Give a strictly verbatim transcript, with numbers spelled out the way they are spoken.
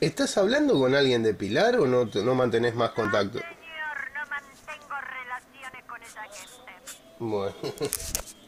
¿Estás hablando con alguien de Pilar o no, te- no mantenés más No, contacto? señor, no mantengo relaciones con esa gente. Bueno.